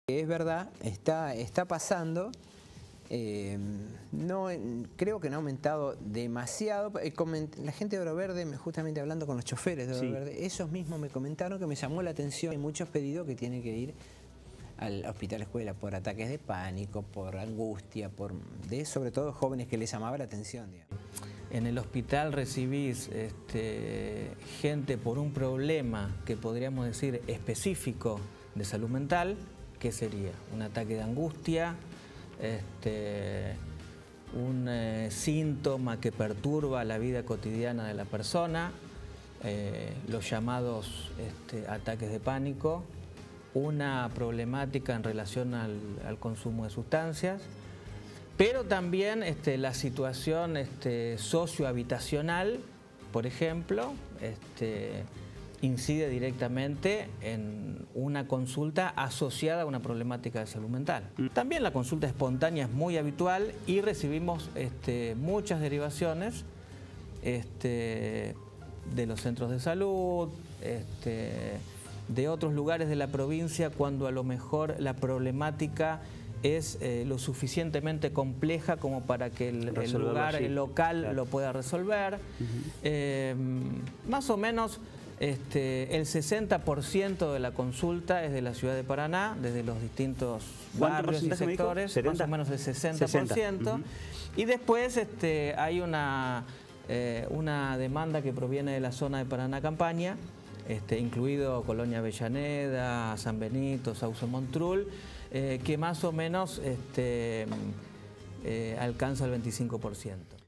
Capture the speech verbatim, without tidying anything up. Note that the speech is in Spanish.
Es verdad, está, está pasando, eh, no, creo que no ha aumentado demasiado. La gente de Oro Verde, justamente hablando con los choferes de Oro sí. Verde, esos mismos me comentaron que me llamó la atención. Hay muchos pedidos que tienen que ir al hospital escuela por ataques de pánico, por angustia, por de sobre todo jóvenes que les llamaba la atención, digamos. En el hospital recibís este, gente por un problema que podríamos decir específico de salud mental. ¿Qué sería? Un ataque de angustia, este, un eh, síntoma que perturba la vida cotidiana de la persona, eh, los llamados este, ataques de pánico, una problemática en relación al, al consumo de sustancias, pero también este, la situación este, sociohabitacional, por ejemplo, este, incide directamente en una consulta asociada a una problemática de salud mental. También la consulta espontánea es muy habitual y recibimos este, muchas derivaciones este, de los centros de salud, este, de otros lugares de la provincia, cuando a lo mejor la problemática es eh, lo suficientemente compleja como para que el, el lugar, el local claro. lo pueda resolver. Uh-huh. eh, más o menos este, el sesenta por ciento de la consulta es de la ciudad de Paraná, desde los distintos barrios y sectores, más o menos el sesenta por ciento. Uh-huh. Y después este, hay una, eh, una demanda que proviene de la zona de Paraná Campaña, Este, incluido Colonia Avellaneda, San Benito, Sauce Montrul, eh, que más o menos este, eh, alcanza el veinticinco por ciento.